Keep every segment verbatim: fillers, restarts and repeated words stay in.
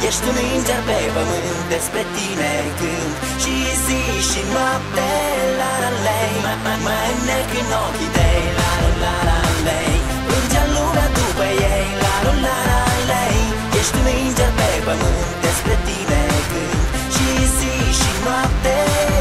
Ești un înger pe pământ, despre tine cânt și zi și noapte, la la lei. Mă înnec în ochii tăi, la la la lei. Plângea lumea după ei, la la la lei. Ești un înger pe pământ, despre tine cânt și zi și noapte.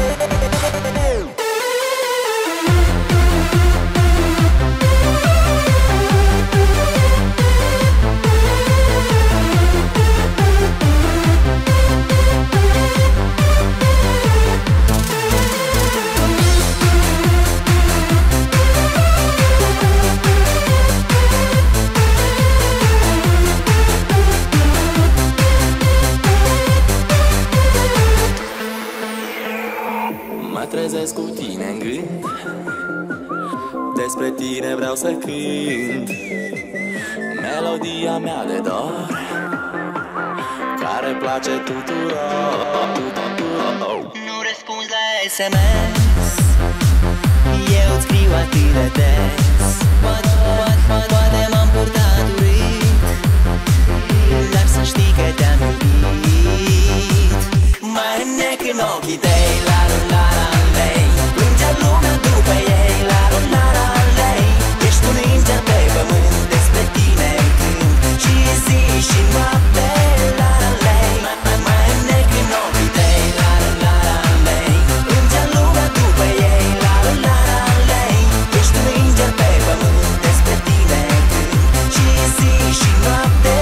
Mă trezesc cu tine în gând, despre tine vreau să cânt. Melodia mea de dor, care place tuturor. Nu răspunzi la S M S, eu îți scriu atât de des. Poate, poate, poate m-am purtat urât, dar să știi că te-am iubit. Mă înnec în ochii tăi, la la la lei. Plângea lumea după ei, la la la lei. Ești un înger pe pământ, despre tine cânt și zi și noapte, la la lei. Mă înnec în ochii tăi, la la la lei. Plângea lumea după ei, la la la lei. Ești un înger pe pământ, despre tine cânt și zi și noapte.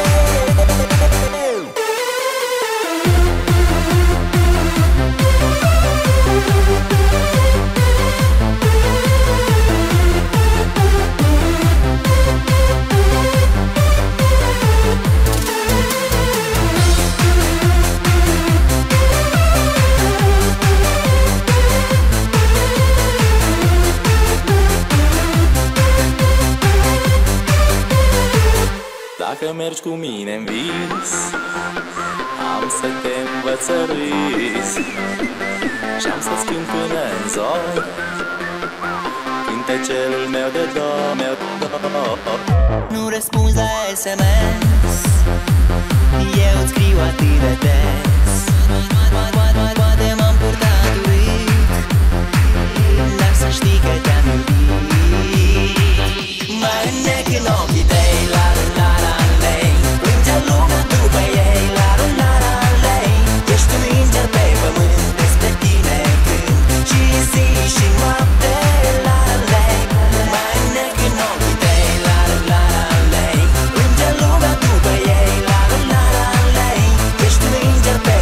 Dacă mergi cu mine în vis, am să te învăț să râzi și-am să schimb până în zori cântecelul meu de dor, meu de dor. Nu răspunzi la S M S, eu îți scriu atât de des. Poate m-am purtat urât, dar să știi că te-am iubit. Mă înnec în ochii tăi, la la la lei. Plângea lumea după ei, la la la lei. Ești un înger pe pământ, despre tine cânt și zi și noapte, la la lei. Mă înnec în ochii tăi, la la la lei. Plângea lumea după ei, la la la lei. Ești un înger pe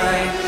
mai.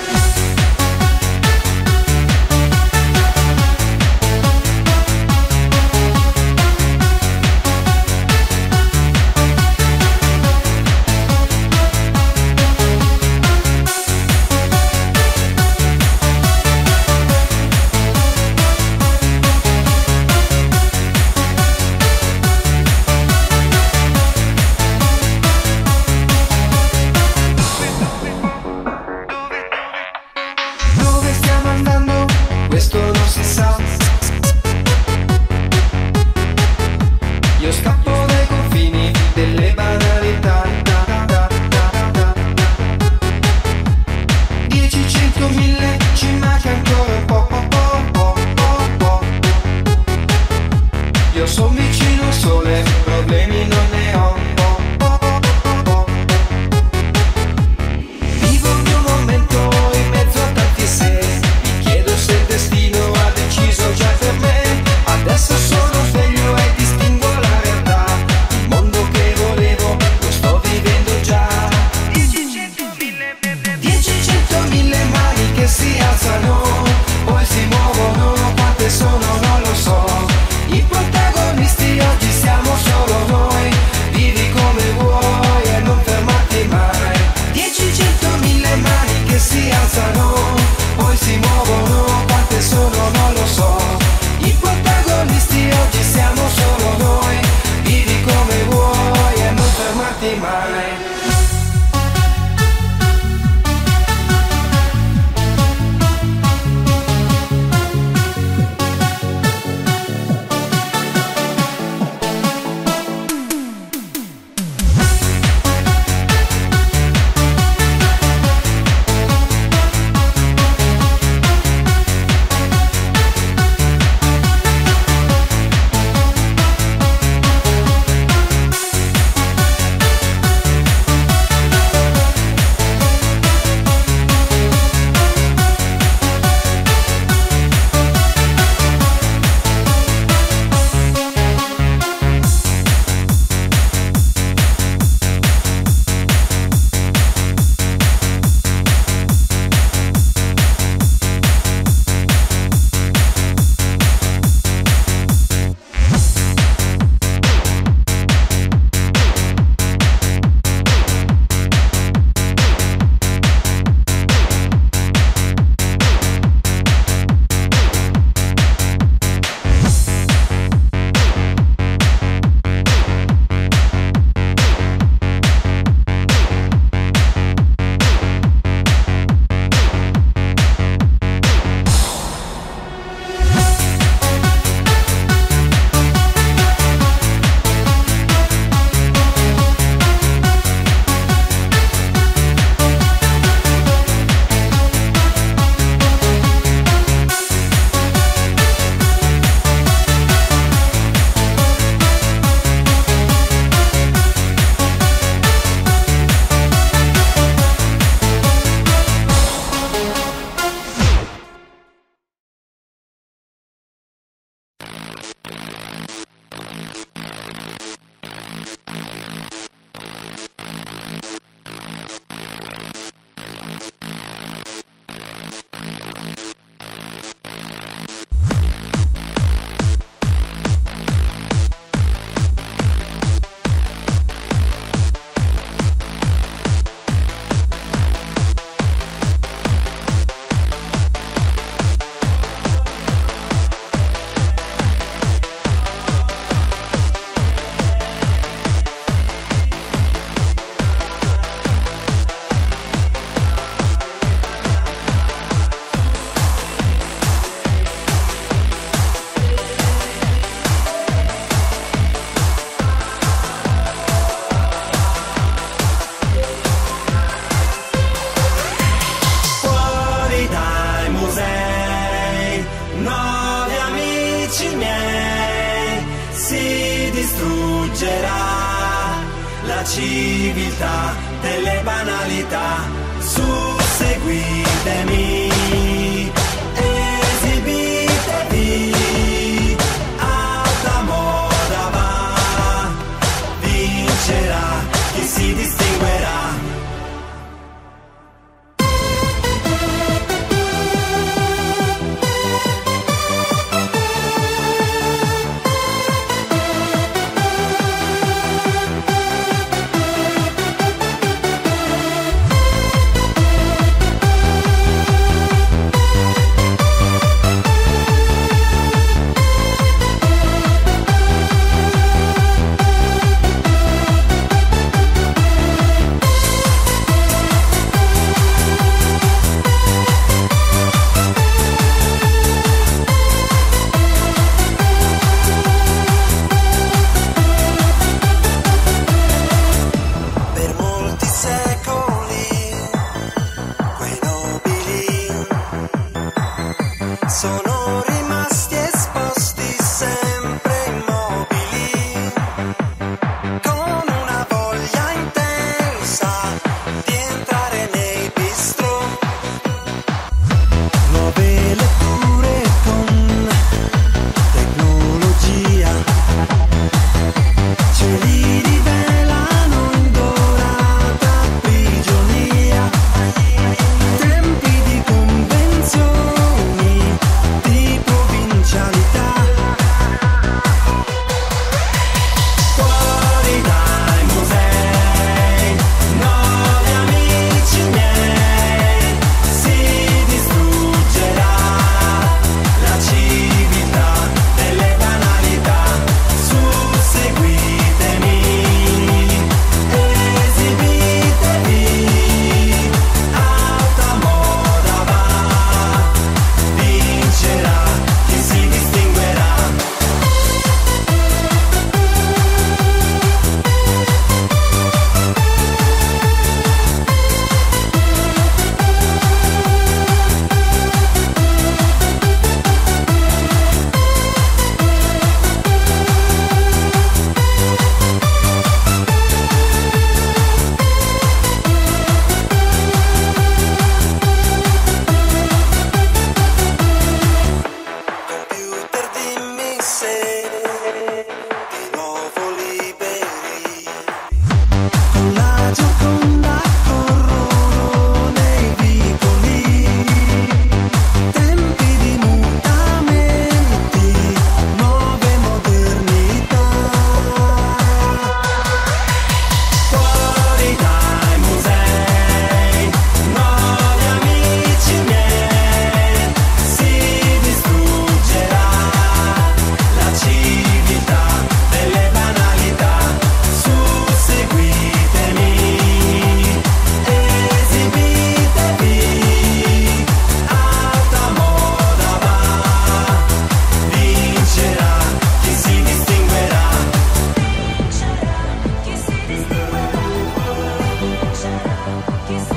la civiltà delle banalità. Susseguitemi, esibitevi, alta moda va, vincerà chi si distinguerà. sono rimasti esposti sempre immobili, con una voglia intensa di entrare nei bistrò. Nuove letture con tecnologia, cieli di velano in dorata prigionia, tempi di convenzioni, di provincialità. Fuori dai musei, nuovi amici miei, si distruggerà la civiltà delle banalità. Su, seguitemi, esibitevi, alta moda va, vincerà chi si distinguerà. Computer, dimmi se di nuovo liberi, con la Gioconda corrono nei vicoli, tempi di mutamenti, nuove modernità. Fuori dai musei, nuovi amici miei, si distruggerà la civiltà delle banalità. Su, seguitemi, esibitevi, alta moda va, vincerà chi si distinguerà. Chi si distinguerà, chi si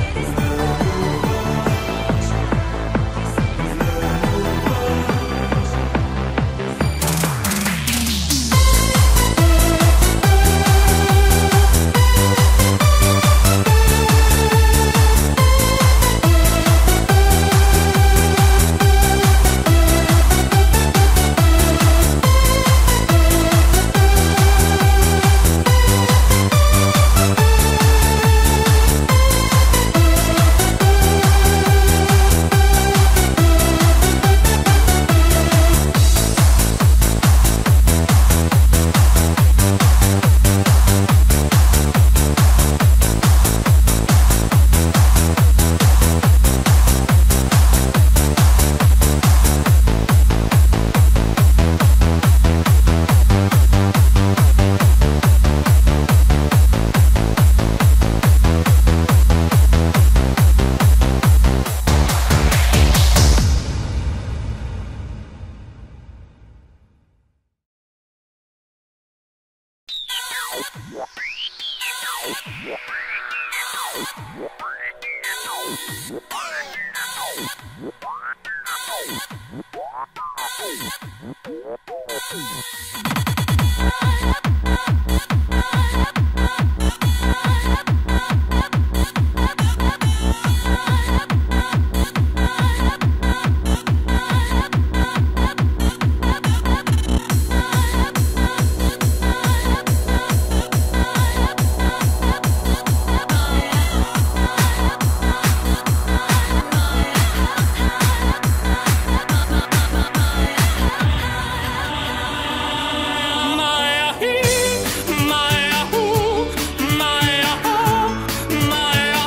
Maya,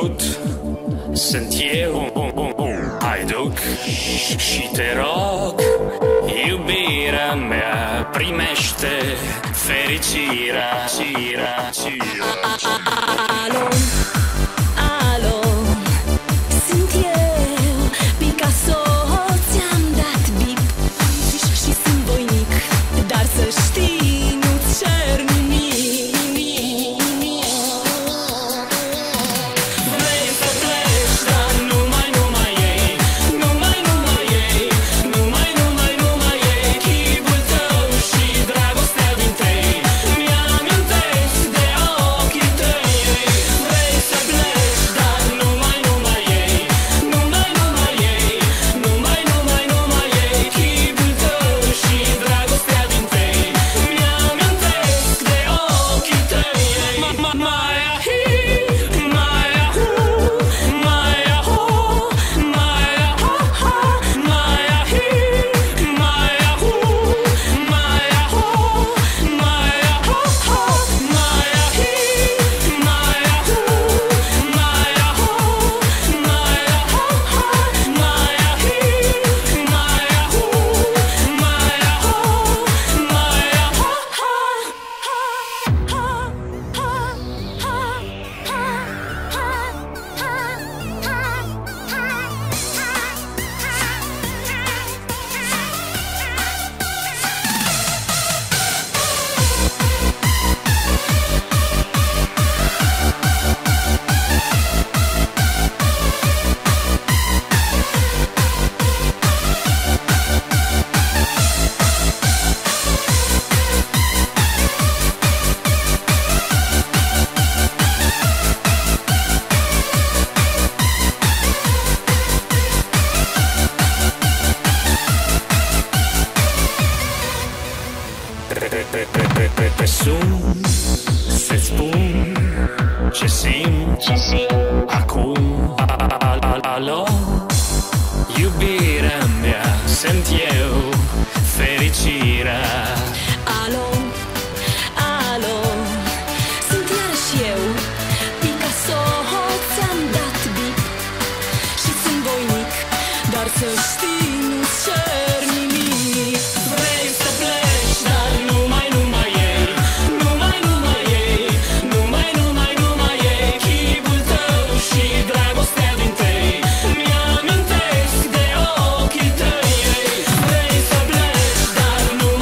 trecut. Sunt eu, haiduc, și te rog, iubirea mea, primește fericirea, cira, cira. Alo, alo, sunt eu, Picasso, ți-am dat bip și sunt voinic, dar să știi, nu-ți cer nimic. Vrei să pleci, dar numai, numai ei, numai, numai ei, numai, numai, numai ei, chipul tău și dragostea din tei, mi-amintesc de ochii tăi. Vrei să pleci, dar numai, numai ei, numai, numai ei, numai, numai, numai ei, chipul tău și dragostea din tei, mi-amintesc de ochii tăi. Maia hi, maia hu, maia ho, maia ha ha, maia hi, maia hu, maia ho, maia ha ha, maia hi, maia hu, maia ho, maia ha ha, maia hi, maia hu, maia ho, maia ha Te sun, să-ți spun ce simt acum. Alo, iubirea mea, sunt eu, fericirea. Alo, alo, sunt iarăși eu, Picasso, ți-am dat bip și sunt voinic, dar să știi, nu-ți cer nimic. Vrei să pleci, dar numai, numai ei, numai, numai ei, numai, numai, numai ei, chipul tău și dragostea din tei, mi-amintesc de ochii tăi. Vrei să pleci, dar nu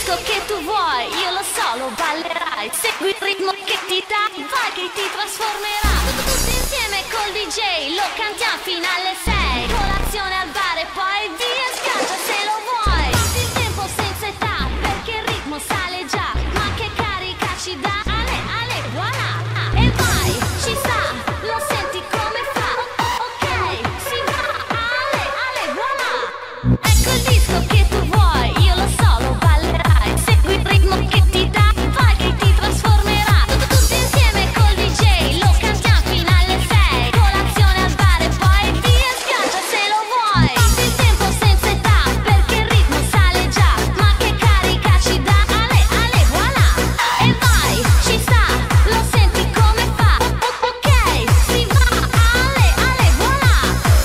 disco che tu vuoi, io lo so, lo ballerai. Segui il ritmo che ti dà, vai che ti trasformerà. Tutti insieme col D J, lo cantiamo fino alle sei. Colazione al bar e poi via, schiaccia se lo vuoi. Passi il tempo senza età, perché il ritmo sale già. Ma che carica ci dà, ale, ale, voilà. E vai, ci sta, lo senti come fa. Ok, si va, ale, ale, voilà. Ecco il disco che tu vuoi, io lo so, lo ballerai. Segui il ritmo che ti dà, vai che ti trasformerà. Tutti insieme col D J, lo cantiamo fino alle sei. Colazione al bar e poi via, schiaccia se lo vuoi. Passi il tempo senza età, perché il ritmo sale già. Ma che carica ci dà, ale, ale, voilà. E vai, ci sta, lo senti come fa. Ok, si va, ale, ale, voilà.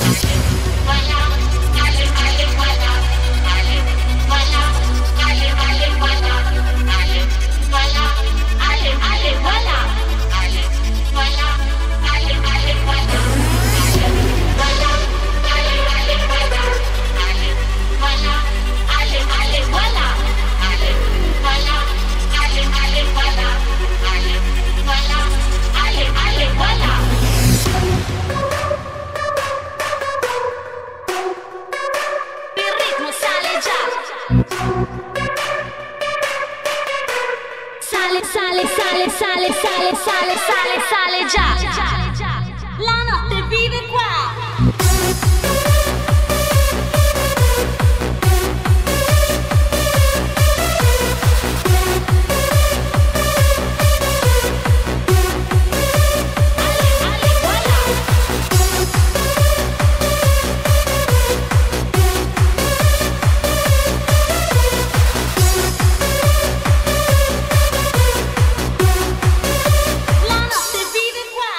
Il ritmo sale già. Sale, sale, sale, sale, sale, sale, sale, sale già. La notte vive qua. La notte vive qua.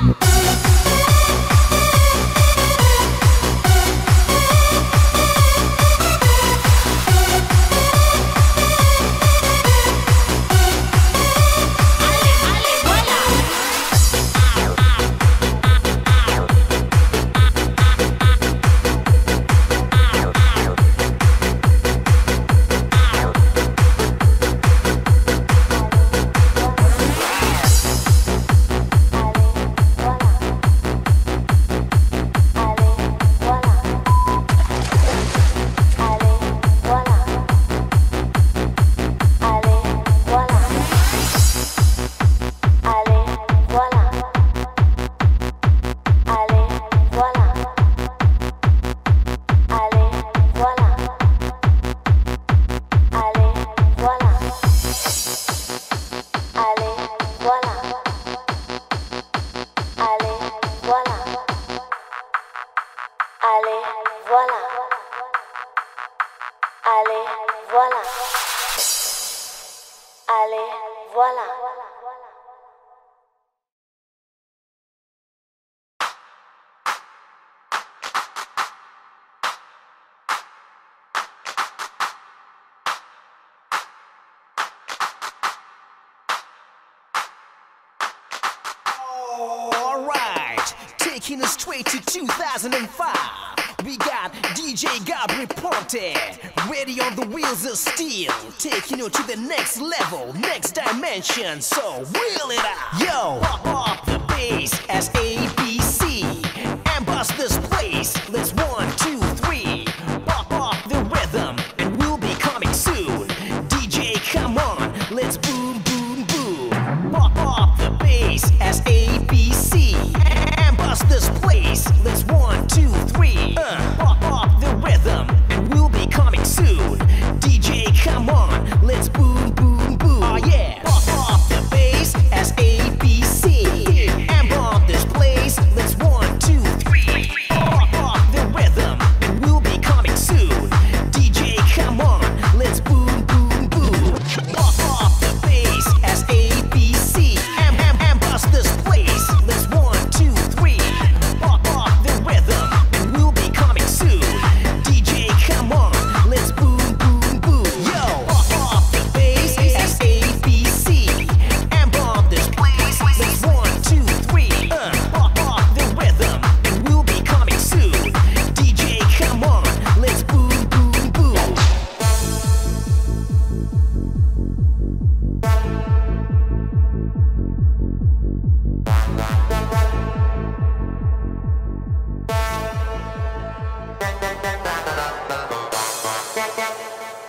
Alright, taking us straight to two thousand five. We got D J Gabri Ponte, ready on the wheels of steel, taking you to the next level, next dimension. So wheel it out, yo. Pop up the bass as A B C, and bust this place. Let's one, two, three. Pop up the rhythm, and we'll be coming soon. D J, come on, let's boom, boom, boom. Pop up the bass as A B C, and bust this place. Let's one, two, three. Uh, pop up the rhythm, and we'll be coming soon. D J, come on, let's boom, boom, boom. Oh yeah. Pop up the bass as A B C, and bomb this place. Let's one, two, three. Pop up the rhythm, and we'll be coming soon. D J, come on, let's boom, boom, boom. Pop up the bass as A B C, and, and, and bust this place. Let's one, two, three. Pop up the rhythm, and we'll be coming soon. D J, come on, let's boom, boom, boom. Yo, pop up the bass.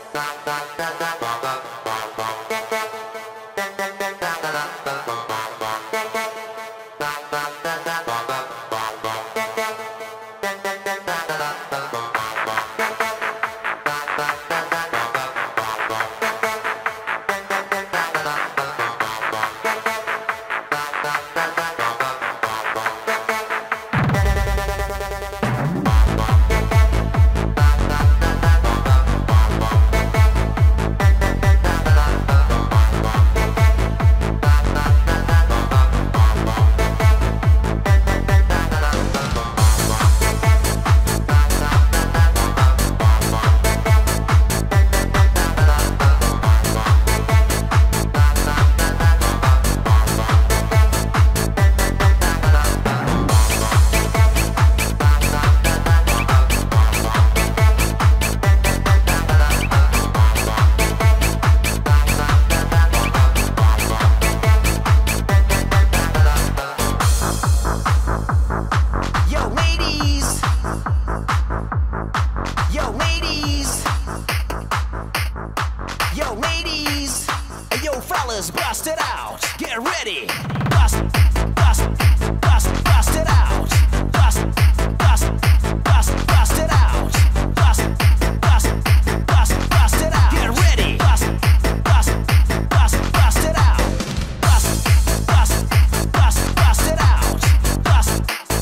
fellas, bust it out. Get ready. Bust, bust, bust, bust it out. Bust, bust, bust, bust it out. Bust, bust, bust, bust it out. Get ready. Bust, bust, bust, bust it out. Bust, bust, bust, bust it out. Bust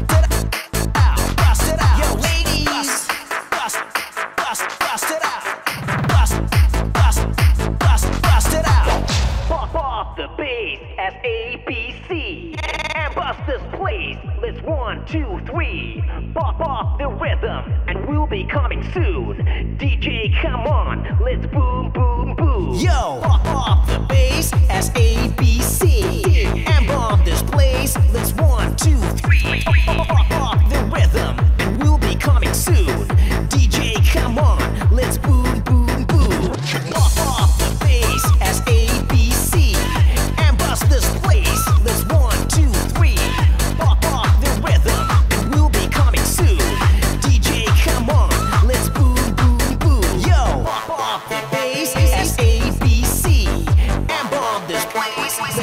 it out. Bust it out. Yo, ladies, bust, bust, bust it out. Bust, bust, bust, bust it out. Pop off the bass as A B C and bust this place. Let's one, two, three. Pop off the rhythm and we'll be coming soon. D J, come on, let's boom, boom, boom. Yo, pop off the bass as A B C and bomb this place. Let's one, two, three. Pop off the rhythm and we'll be coming soon. D J, come on, let's boom, boom, boom. Pop off the bass as A B C and bust this place. Let's one, two, three. Pop off the rhythm and we'll be coming soon. D J, come on, let's boom, boom, boom. Yo, pop off the bass as A B C and bomb this place.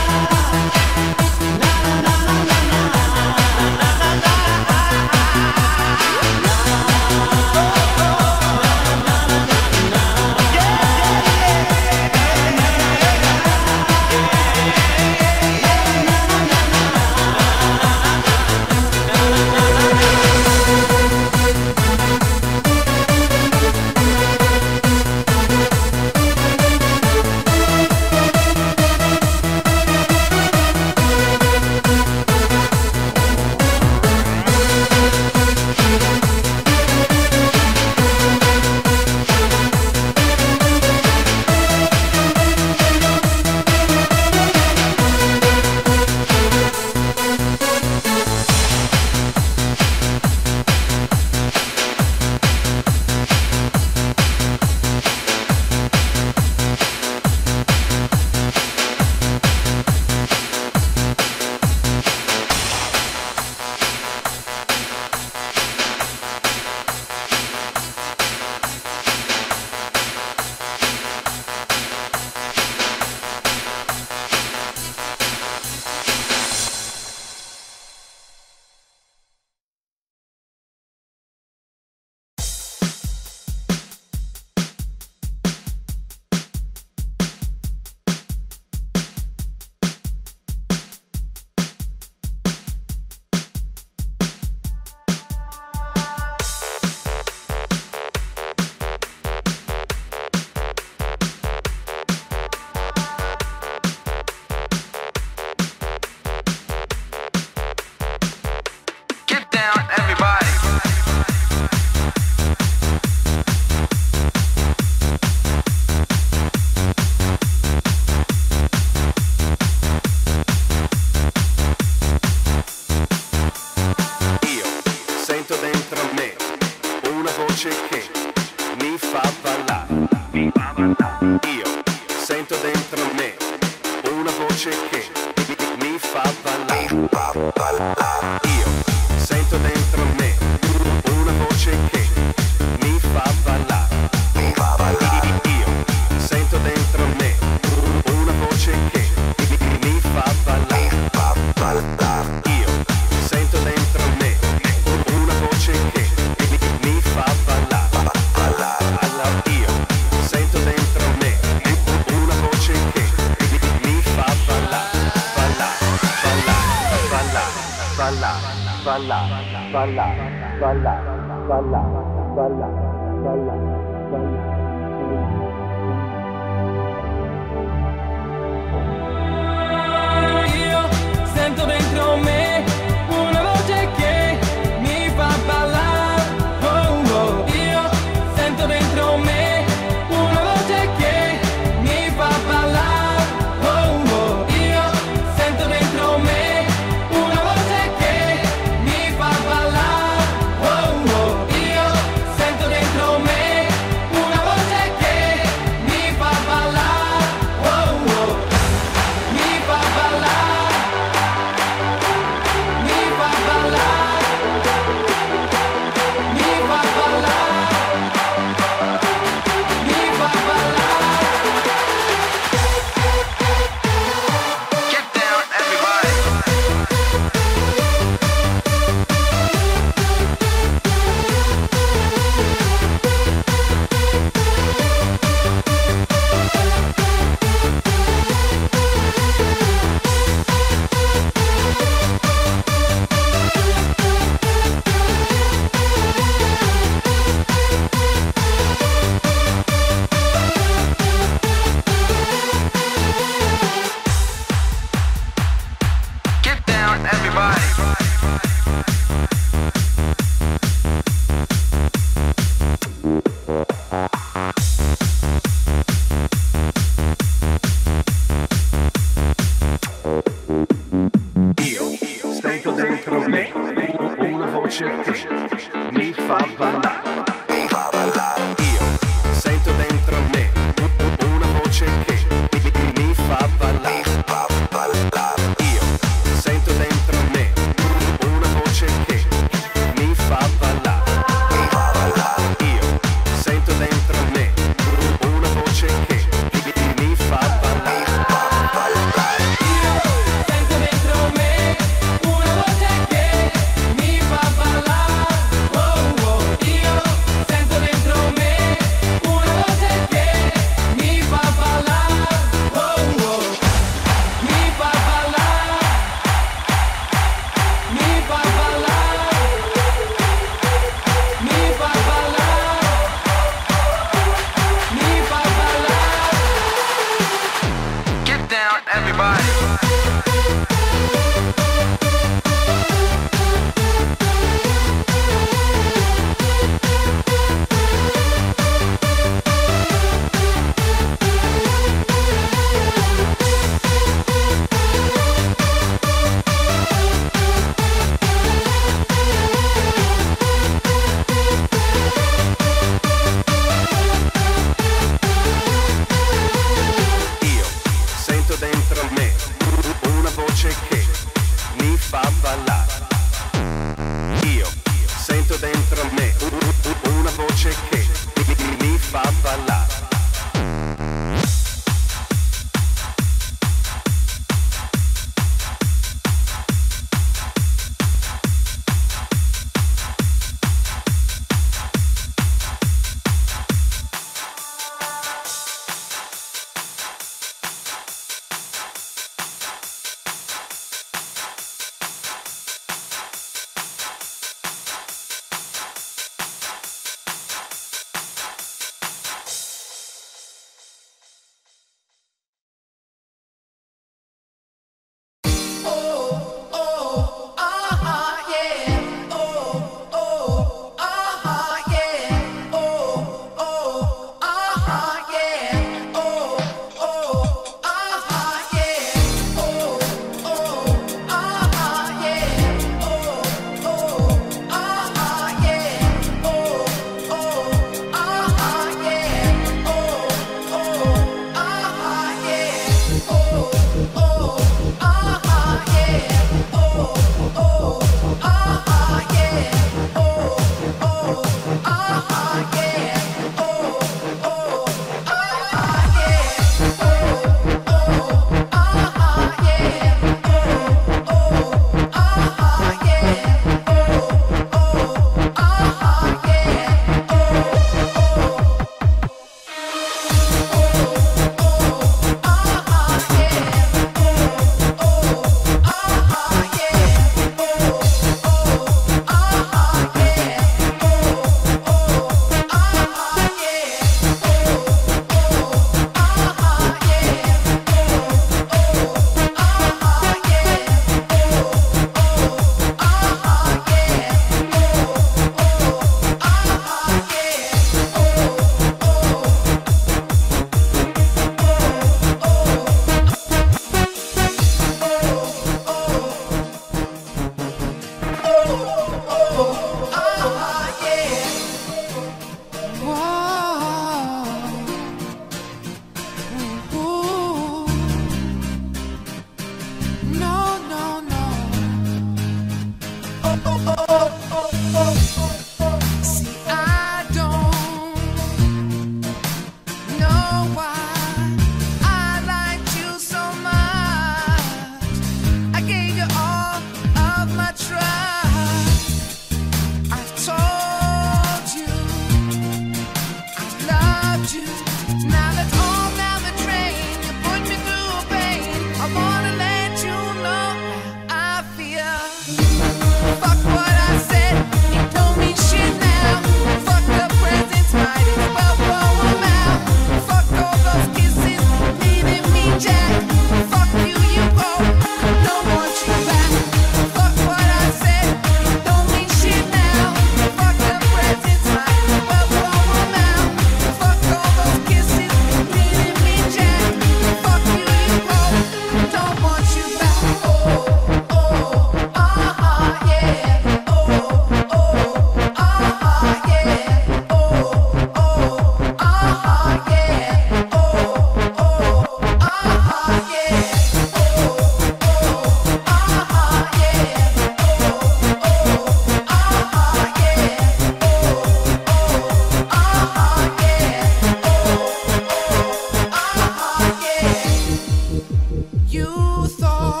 You thought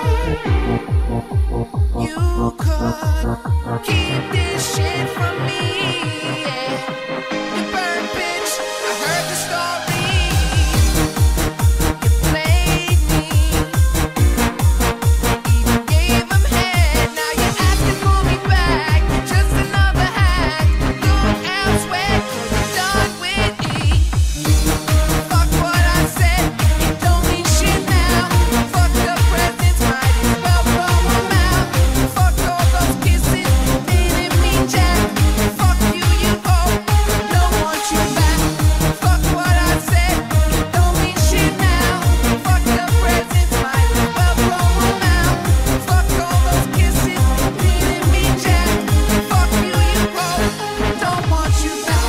you could keep this shit from me. You burn bitch, I heard the story. You played me, even gave him head. Now you're asking for me back. Just another hack. Look elsewhere, you're done with me. Fuck what I said, it don't mean shit now. Fuck the presents, might as well throw them out. Fuck all those kisses, didn't mean jack. Fuck you, you owe, don't want you back. Fuck what I said, it don't mean shit now. Fuck the presents, might as well throw them out. Fuck all those kisses, didn't mean jack. Fuck you, you owe, don't want you back.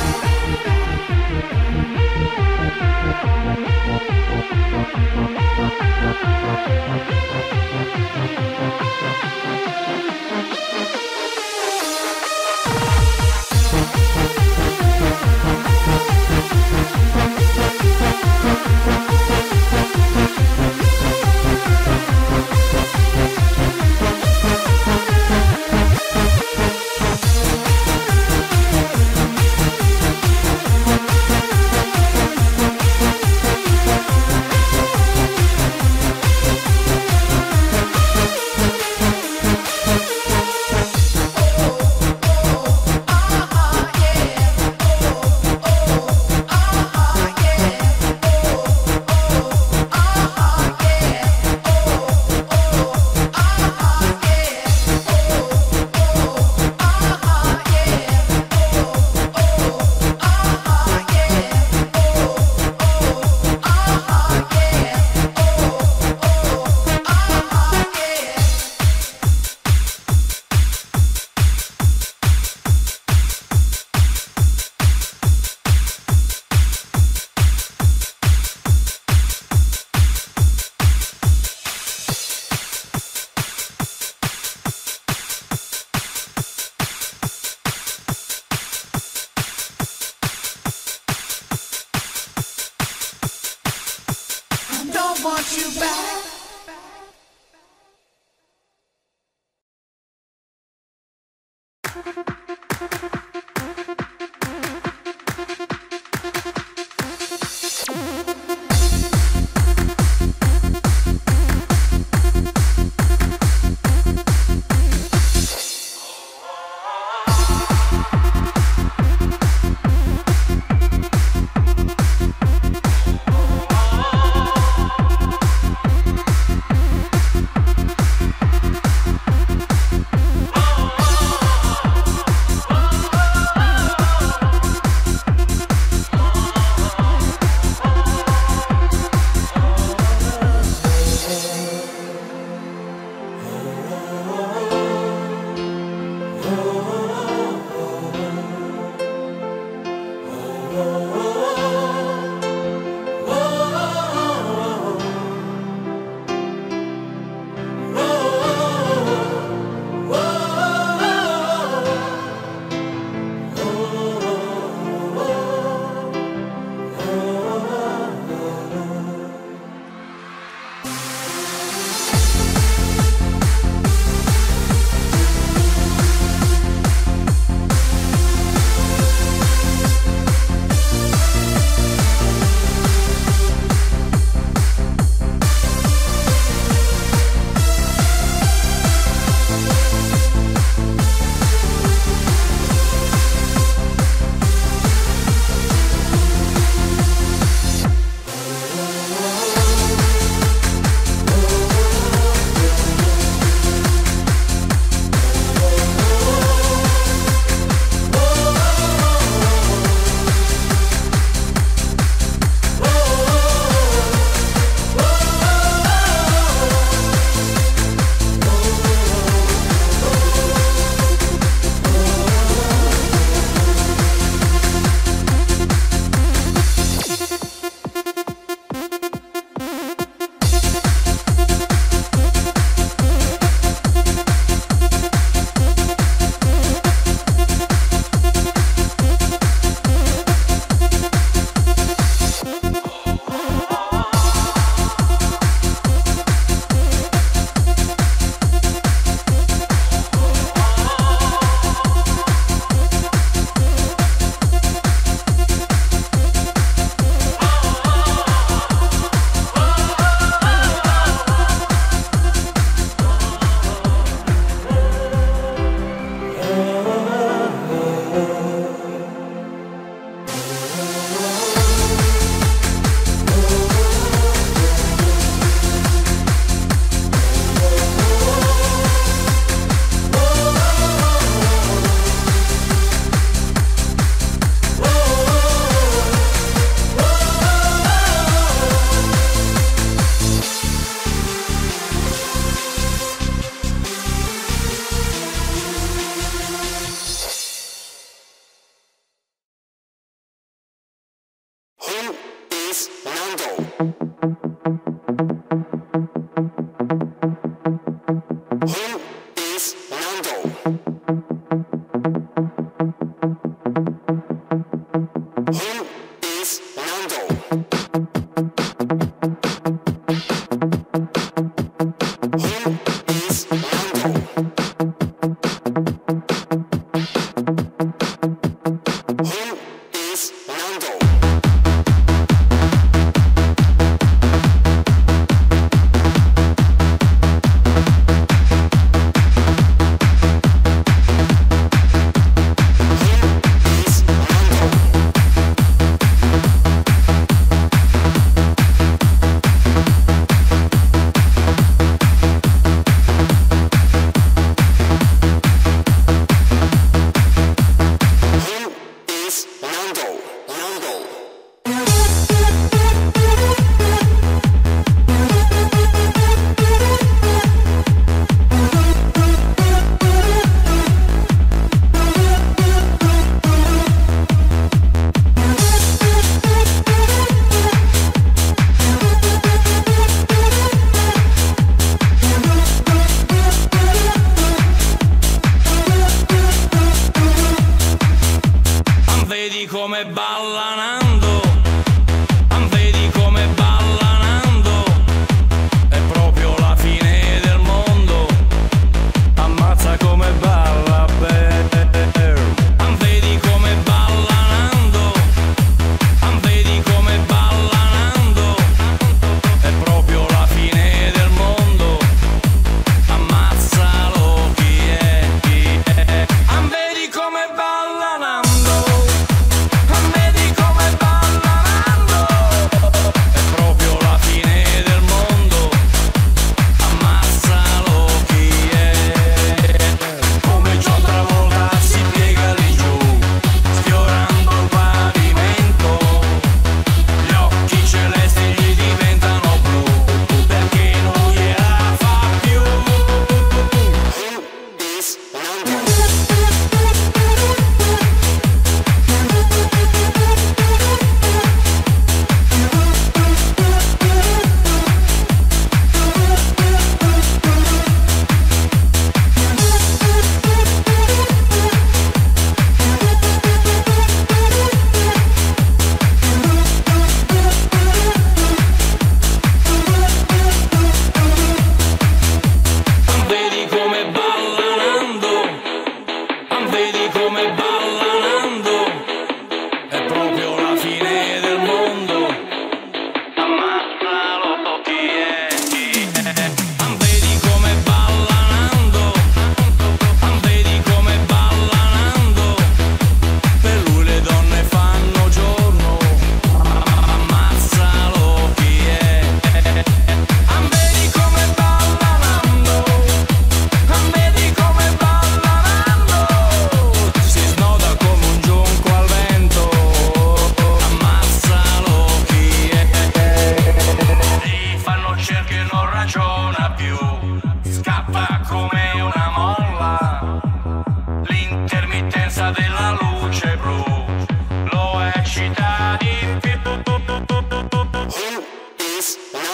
Don't want you back.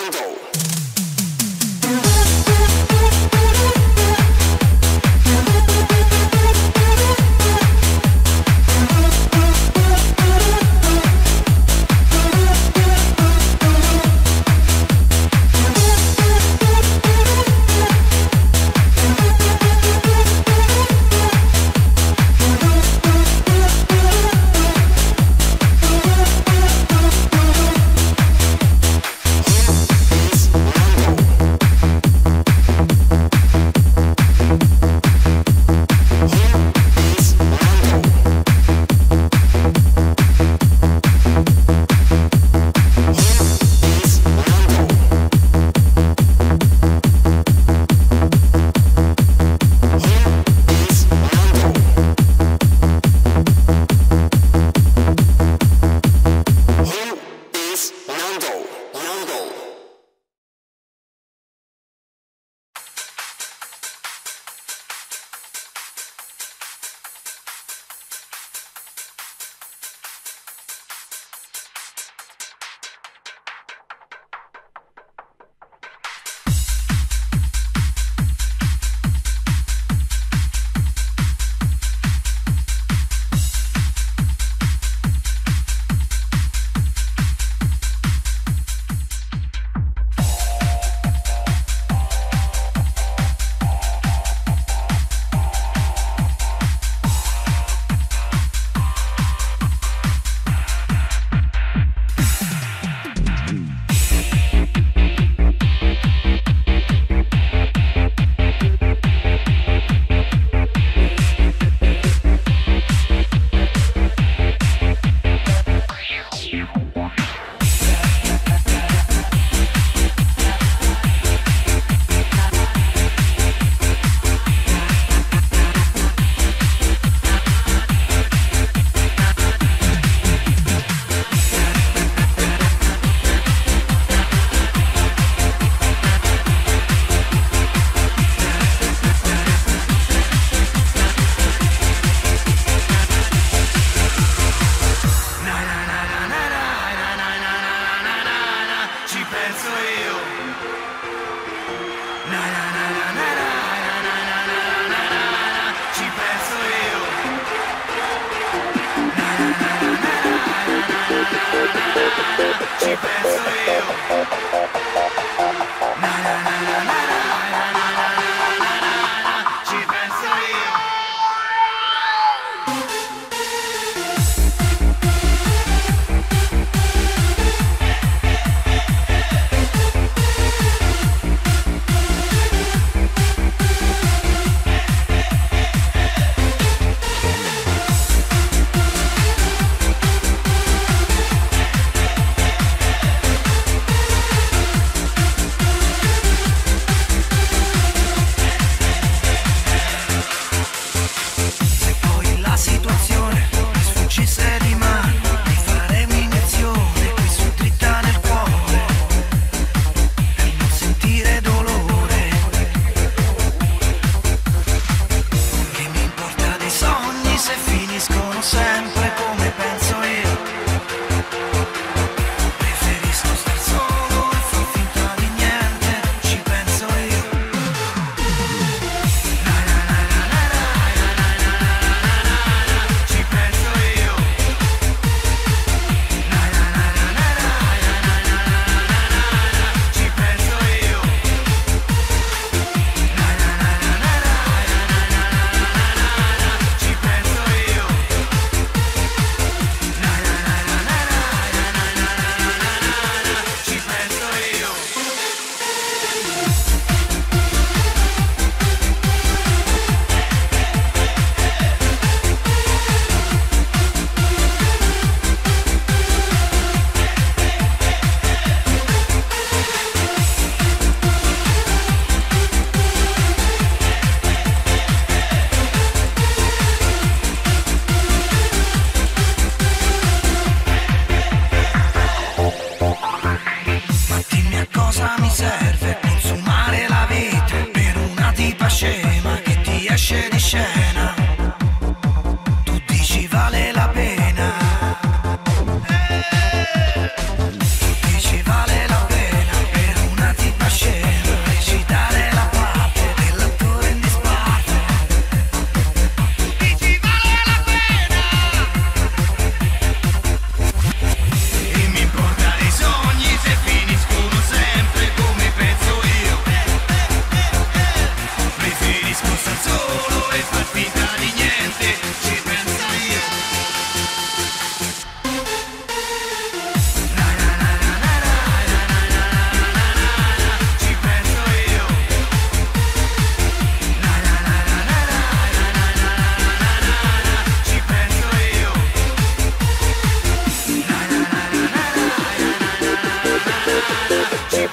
Dici vale la pena per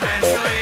penso io.